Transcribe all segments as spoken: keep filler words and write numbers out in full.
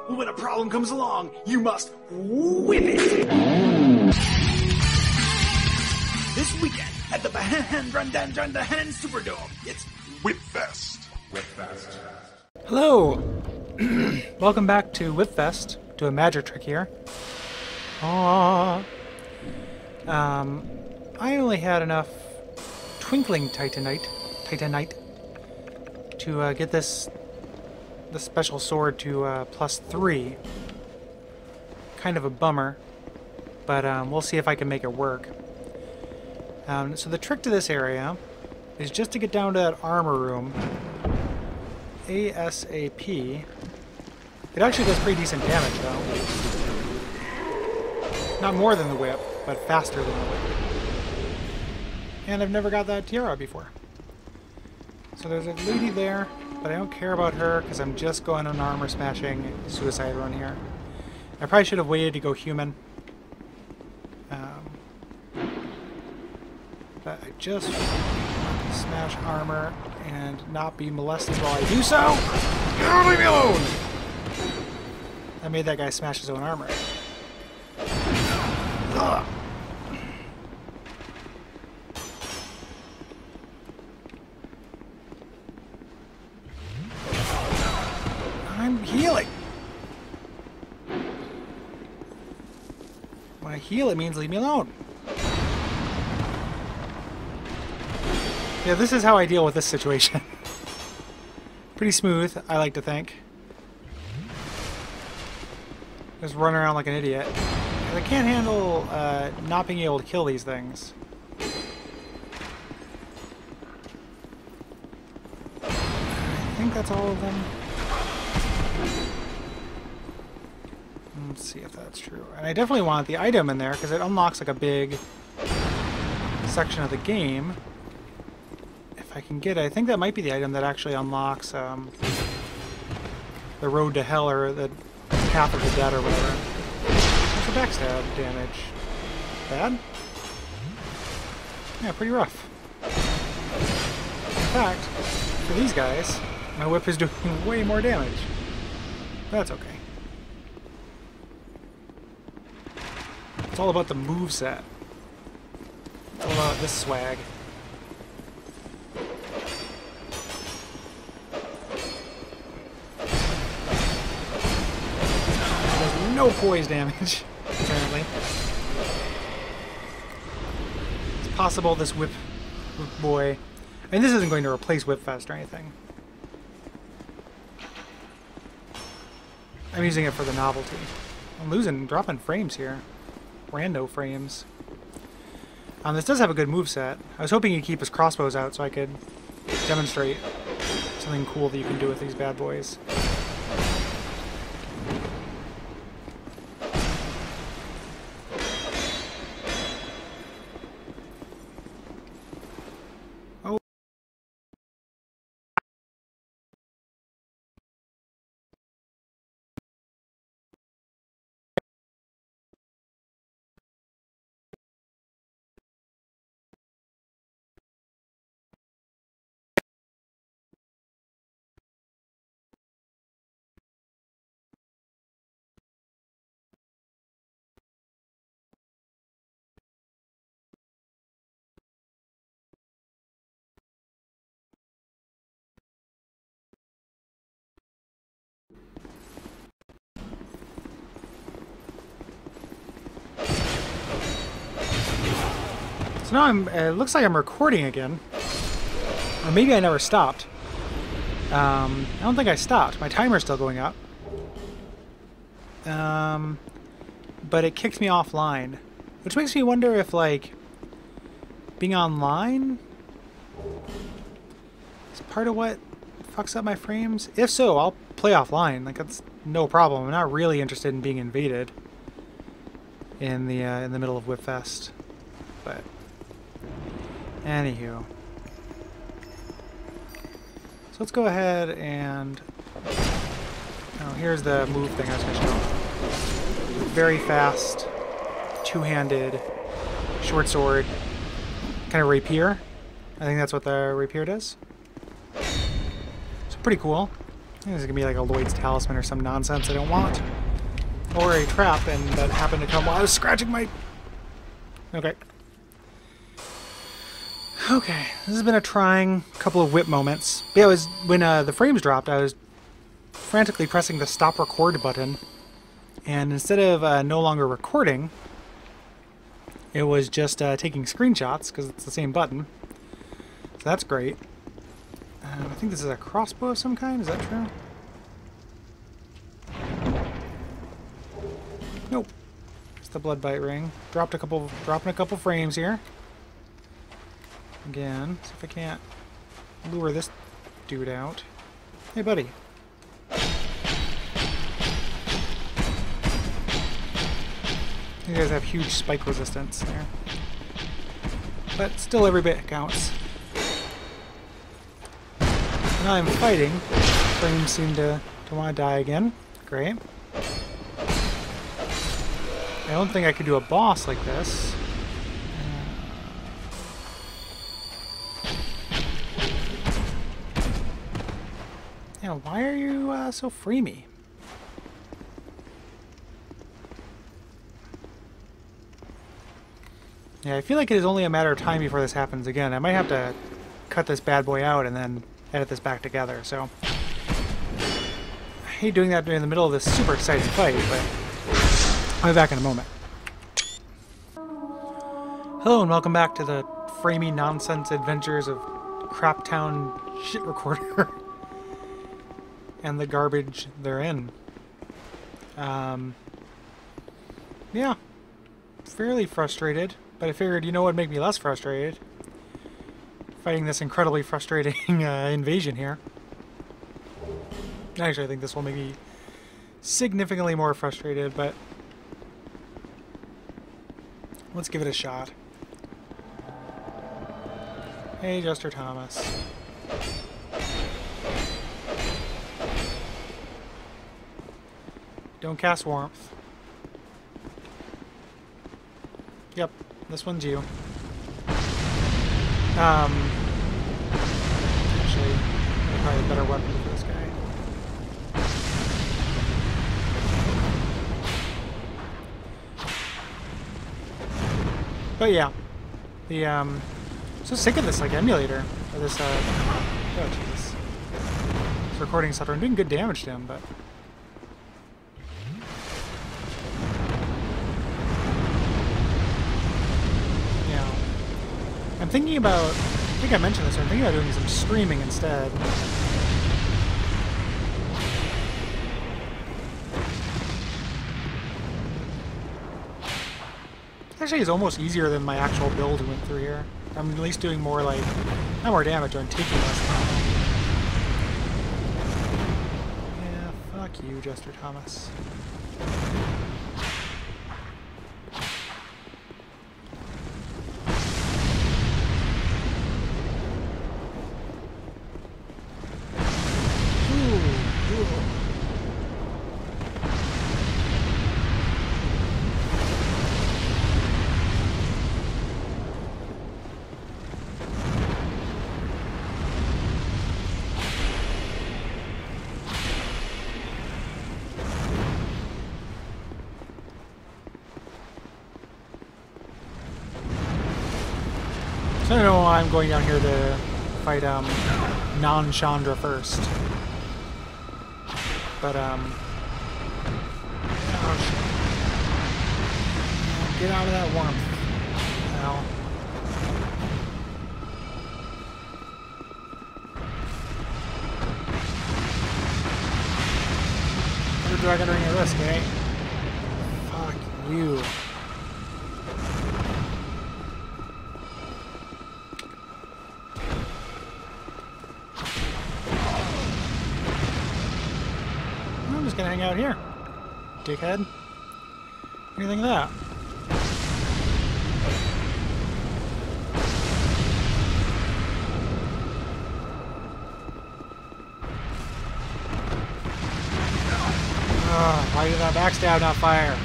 When a problem comes along, you must whip it! This weekend at the Bonfireside Superdome, it's WHIPFEST. WHIPFEST. Hello! Welcome back to WHIPFEST, to a magic trick here. Aww. Um, I only had enough twinkling titanite, titanite to uh, get this the special sword to uh, plus three. Kind of a bummer, but um, we'll see if I can make it work. Um, so the trick to this area is just to get down to that armor room ASAP. It actually does pretty decent damage though. Not more than the whip, but faster than the whip. And I've never got that tiara before. So there's a lady there, but I don't care about her because I'm just going on an armor smashing suicide run here. I probably should have waited to go human. Um, but I just want to smash armor and not be molested while I do so. Leave me alone! I made that guy smash his own armor. Ugh. I'm healing. When I heal, it means leave me alone. Yeah, this is how I deal with this situation. Pretty smooth, I like to think. Just run around like an idiot. I can't handle uh, not being able to kill these things. I think that's all of them. Let's see if that's true. And I definitely want the item in there because it unlocks like a big section of the game. If I can get it, I think that might be the item that actually unlocks um, the road to hell or the path of the dead or whatever. What's the backstab damage? Bad? Yeah, pretty rough. In fact, for these guys, my whip is doing way more damage. That's okay. It's all about the moveset. It's all about this swag. There's no poise damage, apparently. It's possible this whip, whip boy... I mean, this isn't going to replace WHIPFEST or anything. I'm using it for the novelty. I'm losing, dropping frames here. Rando frames. Um, this does have a good moveset. I was hoping you'd keep his crossbows out so I could demonstrate something cool that you can do with these bad boys. Oh. So now I'm, uh, it looks like I'm recording again. Or maybe I never stopped. Um, I don't think I stopped. My timer's still going up. Um, but it kicked me offline. Which makes me wonder if, like, being online is part of what fucks up my frames. If so, I'll play offline. Like, that's no problem. I'm not really interested in being invaded in the, uh, in the middle of WHIPFEST. But... anywho. So let's go ahead and... oh, here's the move thing I was going to show. Very fast, two-handed, short sword, kind of rapier. I think that's what the rapier does. So pretty cool. This is gonna be like a Lloyd's Talisman or some nonsense I don't want. Or a trap, and that happened to come while I was scratching my... Okay. Okay, this has been a trying couple of whip moments. Yeah, it was when uh, the frames dropped, I was frantically pressing the stop record button, and instead of uh, no longer recording, it was just uh, taking screenshots, because it's the same button. So that's great. Um, I think this is a crossbow of some kind, is that true? Nope. It's the blood bite ring. Dropped a couple, dropping a couple frames here. Again, see if I can't lure this dude out. Hey, buddy. You guys have huge spike resistance there. But still every bit counts. Now I'm fighting. Frames seem to, to want to die again. Great. I don't think I could do a boss like this. Yeah, why are you uh, so freemy? Yeah, I feel like it is only a matter of time before this happens again. I might have to cut this bad boy out and then edit this back together, so... I hate doing that during the middle of this super exciting fight, but... I'll be back in a moment. Hello and welcome back to the framey nonsense adventures of Craptown Shit Recorder. And the garbage therein. Um, yeah, fairly frustrated, but I figured, you know what would make me less frustrated? Fighting this incredibly frustrating uh, invasion here. Actually, I think this will make me significantly more frustrated, but let's give it a shot. Hey, Jester Thomas. Don't cast warmth. Yep, this one's you. Um, actually, probably a better weapon for this guy. But yeah, the um, so sick of this like emulator or this uh, oh Jesus, this recording software. I'm doing good damage to him, but. I'm thinking about, I think I mentioned this, I'm thinking about doing some streaming instead. Actually, it's almost easier than my actual build we went through here. I'm at least doing more, like, not more damage, I'm taking less damage. Yeah, fuck you, Jester Thomas. So I don't know why I'm going down here to fight um, Notshandra first. But, um... gosh. Get out of that warmth. Ow. You're dragon ring at risk, eh? Fuck you. Gonna hang out here, dickhead. What do you think of that? Oh, why did that backstab not fire?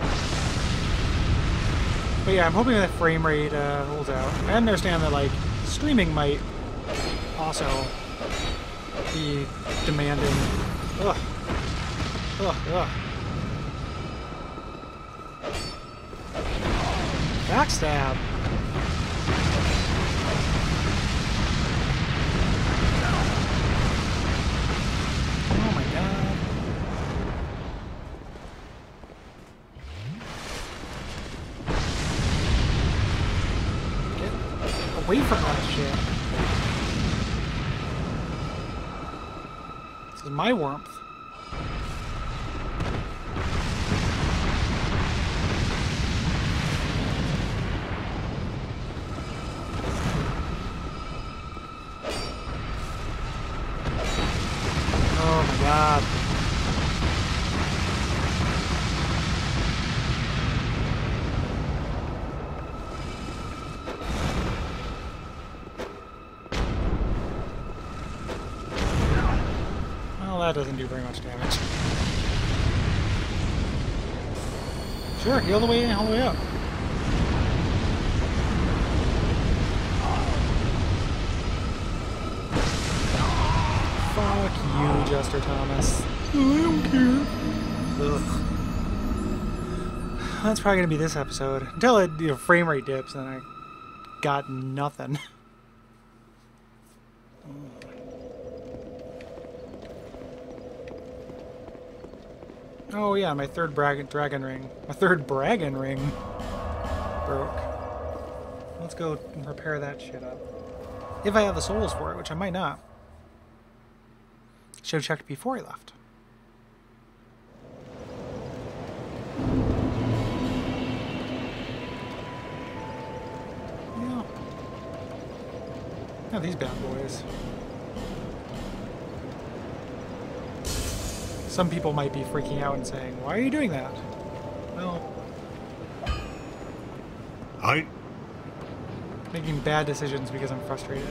But yeah, I'm hoping that frame rate uh, holds out. I understand that like streaming might also be demanding. Ugh. Ugh, ugh. Backstab. Oh my god. Get away from that shit. This is my warmth. Oh my god. Well, that doesn't do very much damage. Sure, heal the way in, all the way up. Fuck you, Jester Thomas. I don't care. Ugh. That's probably gonna be this episode. Until it, you know, frame rate dips and I got nothing. Oh yeah, my third dragon dragon ring. My third dragon ring broke. Let's go and repair that shit up. If I have the souls for it, which I might not. Should have checked before I left. Yeah. Now these bad boys. Some people might be freaking out and saying, "Why are you doing that?" Well, I making bad decisions because I'm frustrated.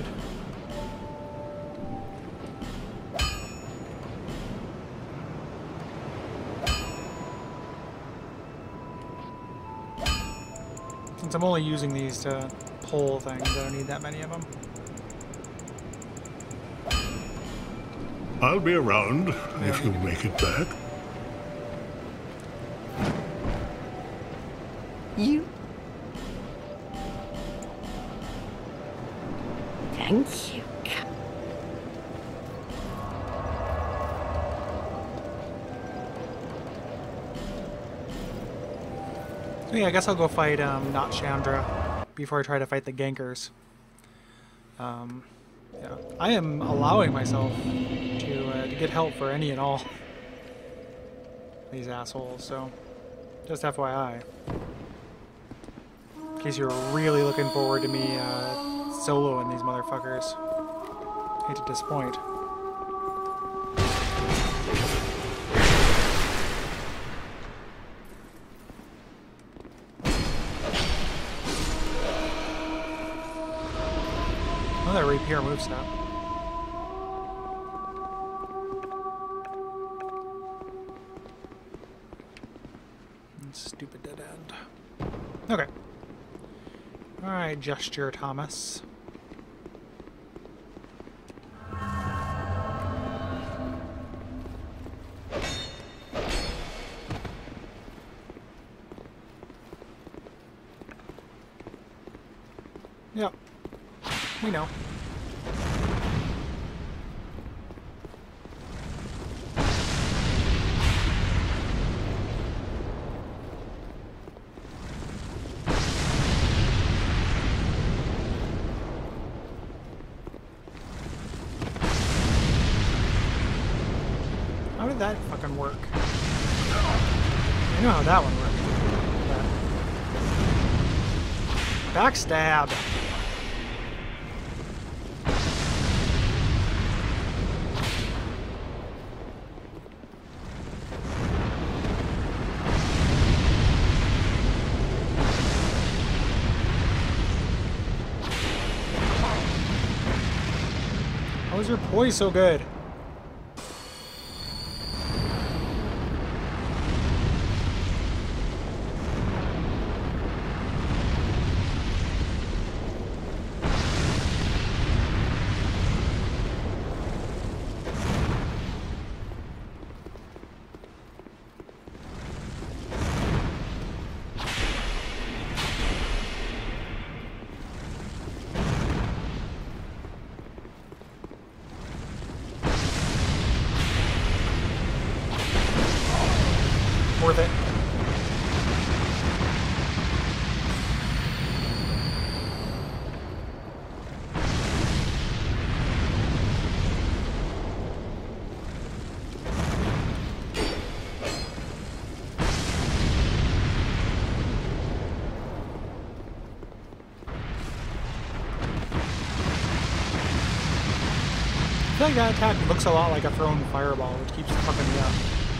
Since I'm only using these to pull things, I don't need that many of them. I'll be around Yeah. if you make it back. You. Thank you. So yeah, I guess I'll go fight um, Notshandra before I try to fight the gankers. Um, yeah, I am allowing myself to uh, to get help for any and all these assholes. So just F Y I, in case you're really looking forward to me uh, soloing these motherfuckers. Hate to disappoint. Oh, that rapier move step. Stupid dead end. Okay. Alright, Gesture Thomas. Yep. We know. How did that fucking work? I know how that one worked. Backstab! How is your poise so good? feel like that attack looks a lot like a thrown fireball, which keeps fucking me up.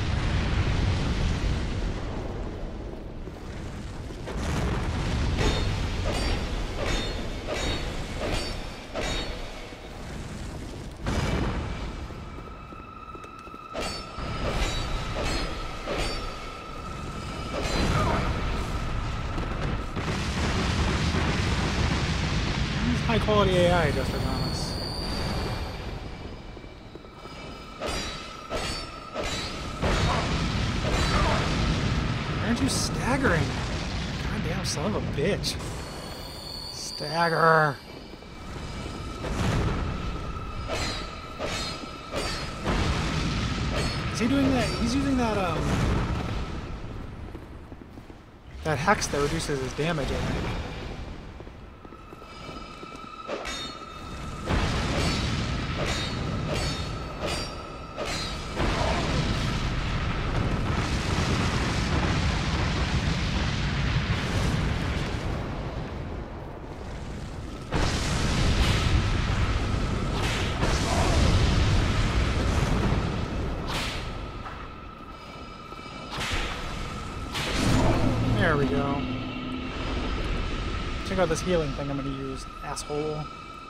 High quality A I just on us. Why aren't you staggering? Goddamn son of a bitch. Stagger. Is he doing that? He's using that, um... that hex that reduces his damage, I think. There we go. Check out this healing thing I'm going to use, asshole.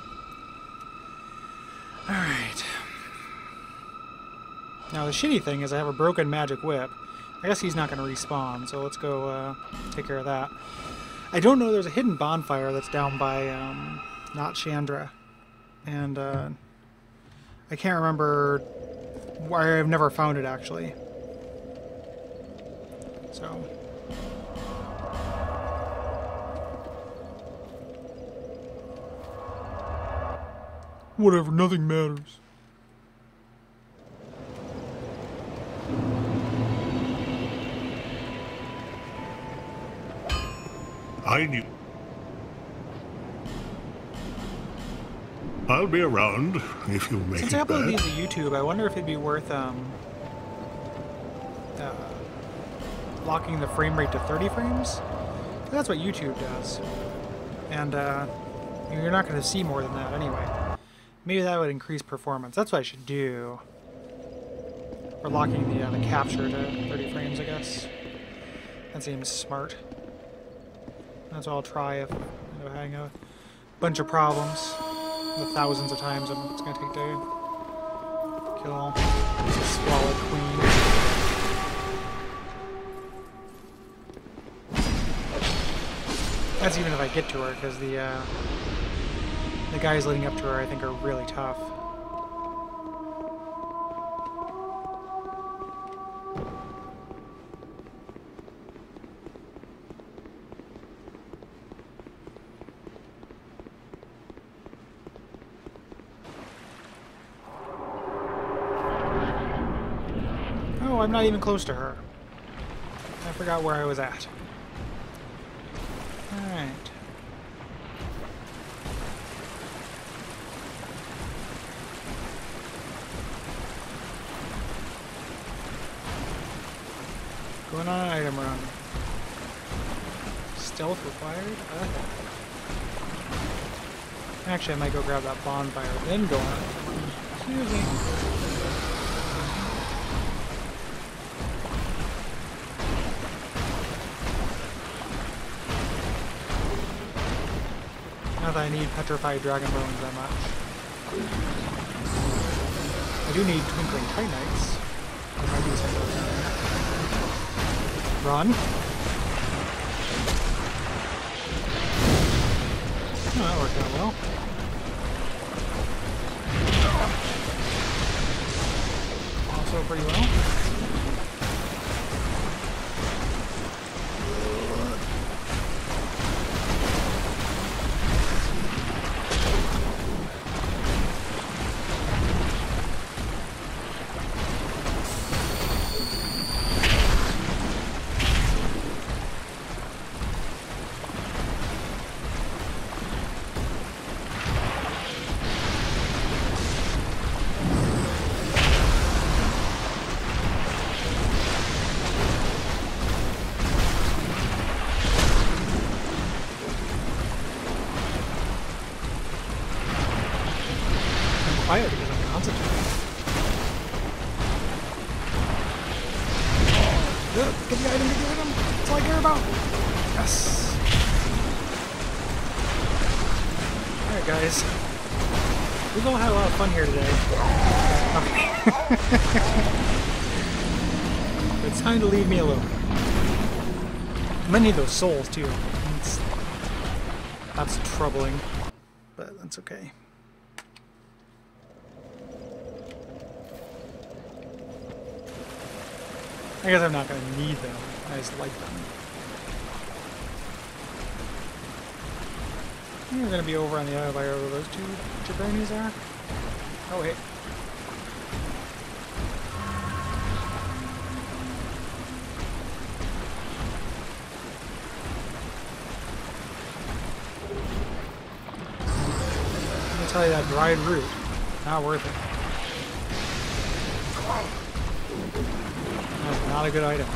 Alright. Now the shitty thing is I have a broken magic whip. I guess he's not going to respawn, so let's go uh, take care of that. I don't know, there's a hidden bonfire that's down by um, Notshandra. And uh, I can't remember why. I've never found it, actually. So... whatever, nothing matters. I knew. I'll be around if you make Since it I upload back. these to YouTube, I wonder if it'd be worth um, uh, locking the frame rate to thirty frames. That's what YouTube does, and uh, you're not going to see more than that anyway. Maybe that would increase performance. That's what I should do. Or locking the uh, the capture to thirty frames, I guess. That seems smart. That's what I'll try if I'm having a bunch of problems. The thousands of times it's going to take to kill this squalid queen. That's even if I get to her, because the uh, the guys leading up to her I think are really tough. Oh, I'm not even close to her. I forgot where I was at. Alright. Going on an item run. Stealth required? Okay. Actually, I might go grab that bonfire, then go on. Excuse me. Not that I need petrified dragon bones that much. I do need twinkling titanites. There might be some of those in there. Run. Oh, that worked out well. Also pretty well. concentrate. Good. Get the item, get the item. That's all I care about. Yes. Alright, guys. We've all had a lot of fun here today. Okay. It's time to leave me alone. I'm gonna need those souls, too. It's, that's troubling. But that's okay. I guess I'm not going to need them. I just like them. I think we're going to be over on the other layer where those two jabronis are. Oh, wait. Let me tell you, that dried root, not worth it. That's not a good item.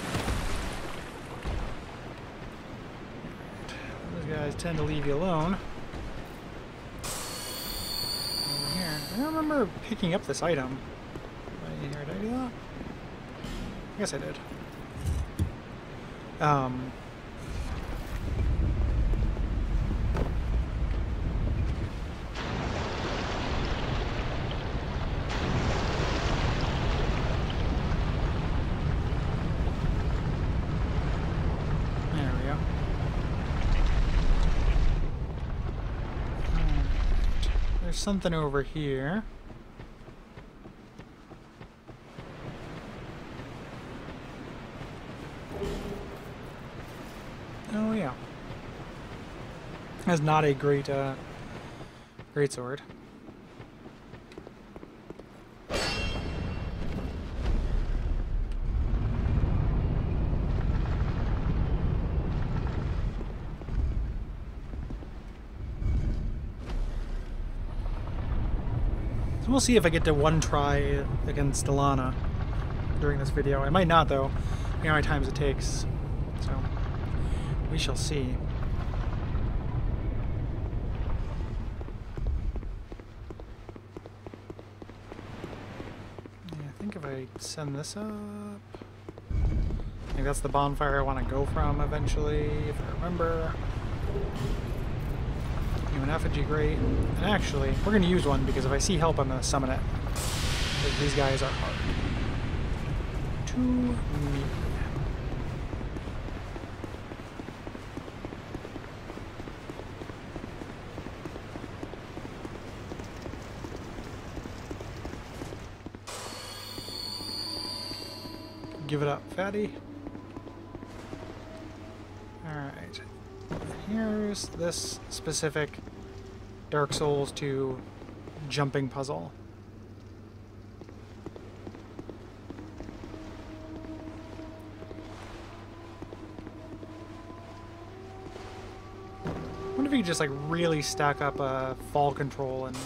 Those guys tend to leave you alone. Over here. I don't remember picking up this item. Right here, did I do that? I guess I did. Um... There's something over here. Oh yeah. That's not a great, uh, great sword. We'll see if I get to one try against Alana during this video. I might not, though. You know how many times it takes. So, we shall see. Yeah, I think if I send this up... I think that's the bonfire I want to go from eventually, if I remember. An effigy, great. And actually, we're going to use one because if I see help, I'm going to summon it. Because these guys are hard to meet. Give it up, fatty. Alright. Here's this specific Dark Souls two jumping puzzle. I wonder if you could just like really stack up a fall control and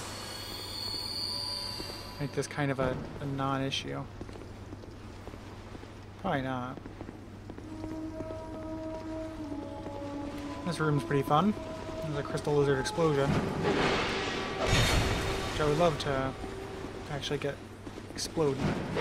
make this kind of a, a non-issue. Probably not. This room's pretty fun. There's a crystal lizard explosion, which I would love to actually get explode.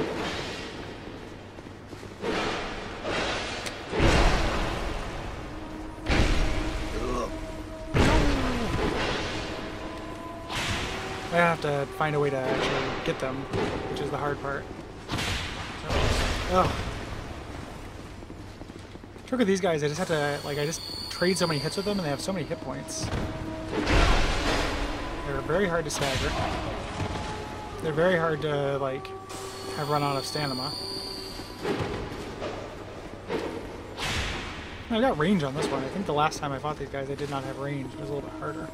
I have to find a way to actually get them, which is the hard part. So, ugh. The trick with these guys, I just have to, like, I just trade so many hits with them and they have so many hit points. They're very hard to stagger. They're very hard to, like, have run out of stamina. I got range on this one. I think the last time I fought these guys I did not have range. It was a little bit harder.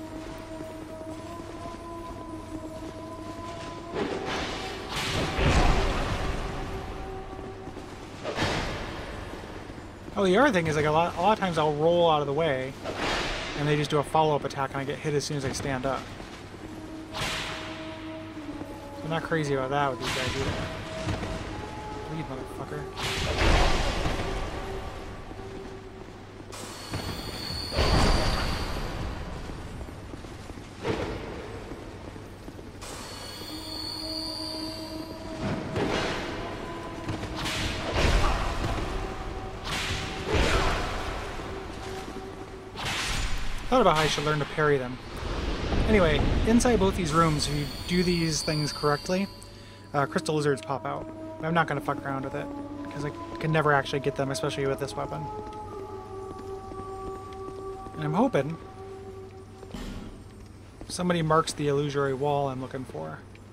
Oh, the other thing is, like, a lot, a lot of times I'll roll out of the way, and they just do a follow-up attack, and I get hit as soon as I stand up. So I'm not crazy about that with these guys either. Leave, motherfucker. thought about how I should learn to parry them. Anyway, inside both these rooms, if you do these things correctly, uh, crystal lizards pop out. I'm not going to fuck around with it, because I can never actually get them, especially with this weapon. And I'm hoping somebody marks the illusory wall I'm looking for,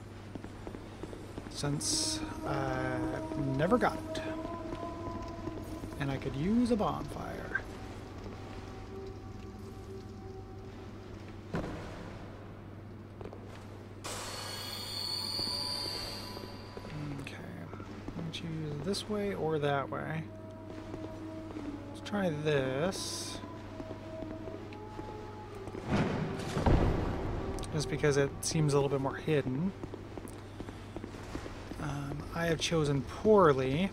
since I've never got it. And I could use a bonfire. Choose this way or that way. Let's try this. Just because it seems a little bit more hidden. Um, I have chosen poorly.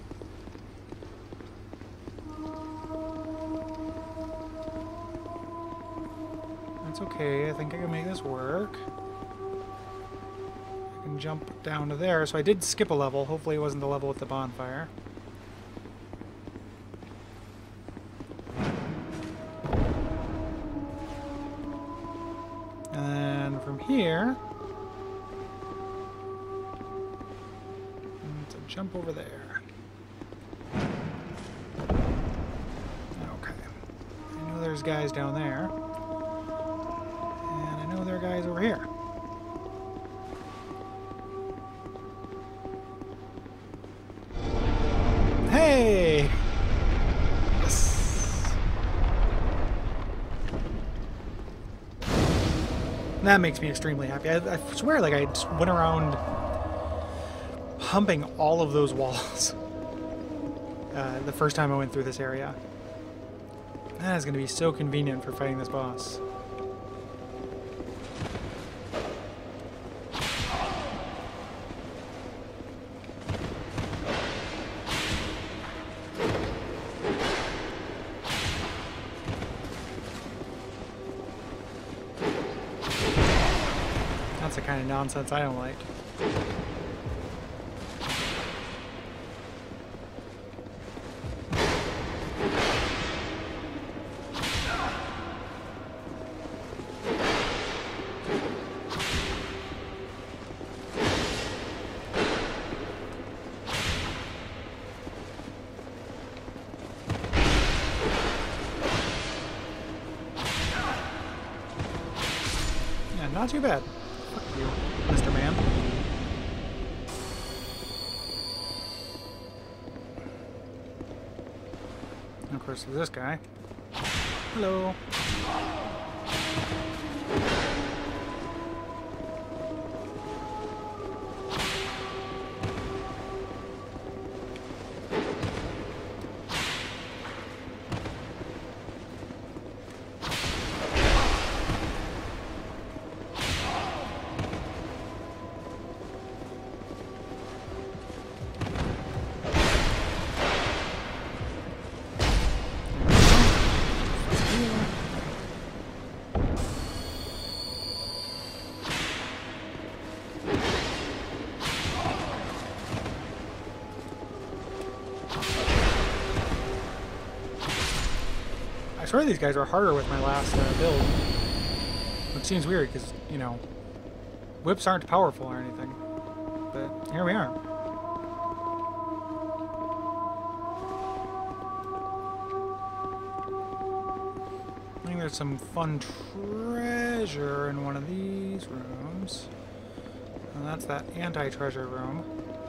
That's okay. I think I can make this work. And jump down to there. So I did skip a level. Hopefully it wasn't the level with the bonfire. And from here, to jump over there. Okay. I know there's guys down there. And I know there are guys over here. Hey! Yes. That makes me extremely happy. I, I swear, like, I just went around humping all of those walls uh, the first time I went through this area. That is going to be so convenient for fighting this boss. That's the kind of nonsense I don't like. Yeah, not too bad. Fuck you, Mister Man. And of course, there's this guy. Hello. I swear these guys were harder with my last uh, build. Which seems weird because, you know, whips aren't powerful or anything. But here we are. I think there's some fun treasure in one of these rooms. And that's that anti-treasure room.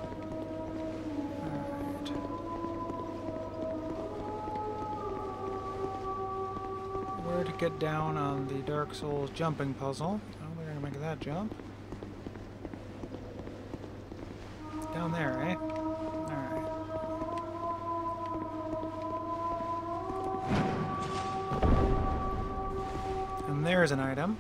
To get down on the Dark Souls jumping puzzle. Oh, we're gonna make that jump. Down there, eh? Alright. And there's an item.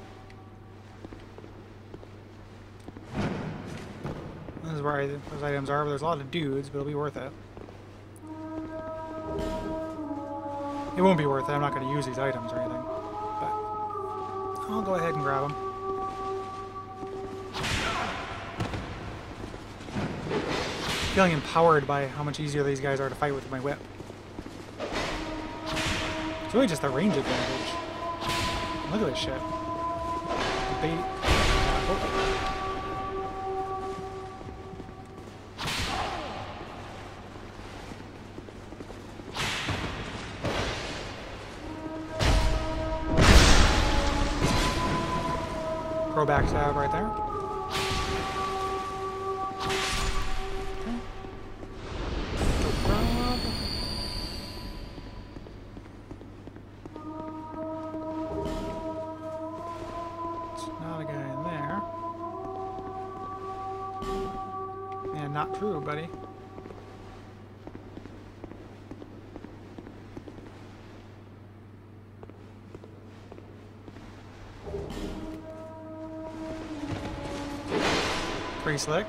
This is where I, those items are, but there's a lot of dudes, but it'll be worth it. It won't be worth it, I'm not going to use these items or anything. I'll go ahead and grab them. Feeling empowered by how much easier these guys are to fight with my whip. It's really just the range advantage. Look at this shit. Bait. Oh. Pro backstab right there. Okay. No problem. It's not a guy in there. Yeah, not true, buddy. Pretty slick.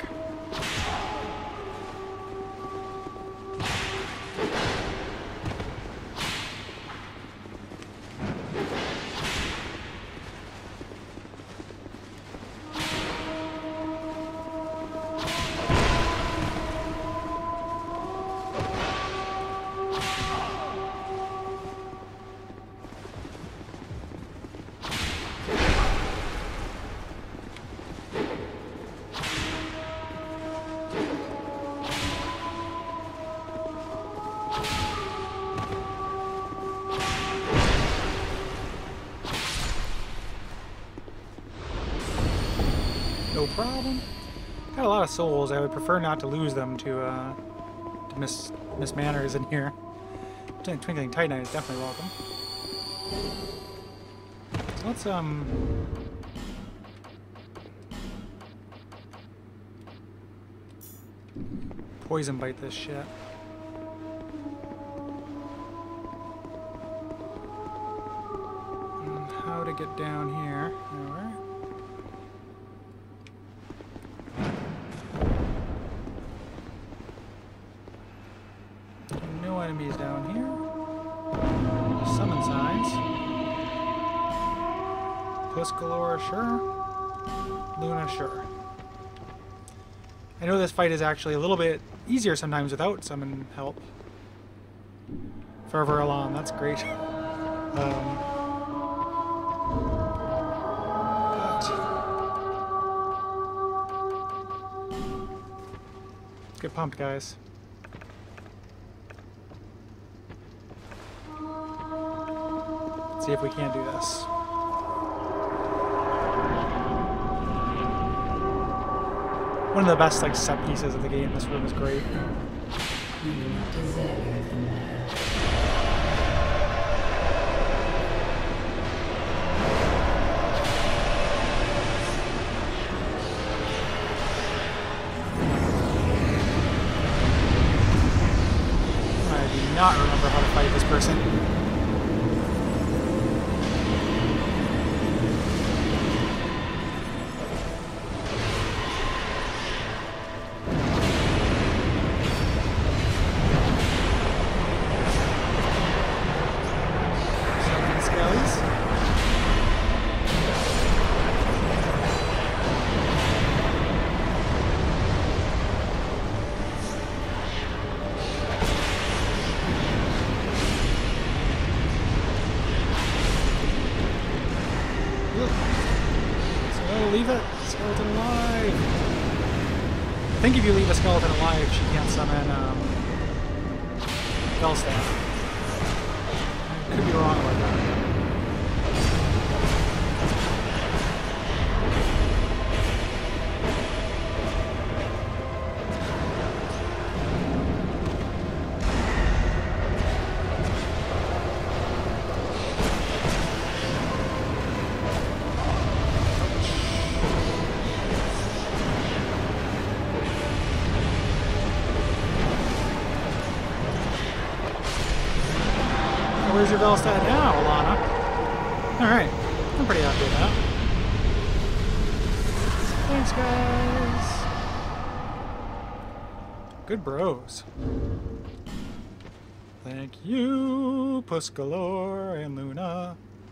No problem. Got a lot of souls. I would prefer not to lose them to uh, to Miss Miss Manners in here. Twinkling Titanite is definitely welcome. So let's um. poison bite this shit. And how to get down here? Alright. No enemies down here. Summon signs. Puss galore, sure. Luna, sure. I know this fight is actually a little bit easier sometimes without summon help. Fervor Alarm, that's great. Um, let's get pumped, guys. Let's see if we can't do this. One of the best like set pieces of the game. This room is great. You deserve the matter. I do not remember how to fight this person. Leave it skeleton alive. I think if you leave a skeleton alive, she can't summon um, Bellstaff. I could be wrong about that. Where's your Bellstaff now, Alana? Alright, I'm pretty happy with that. Thanks, guys. Good bros. Thank you, Puss Galore and Luna.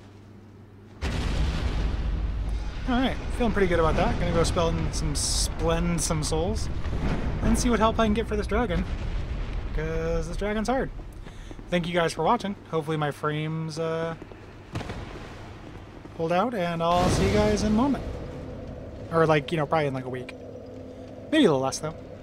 Alright, feeling pretty good about that. Gonna go spend some splend some souls and see what help I can get for this dragon. Because this dragon's hard. Thank you guys for watching. Hopefully my frames uh, pulled out, and I'll see you guys in a moment. Or, like, you know, probably in like a week. Maybe a little less, though.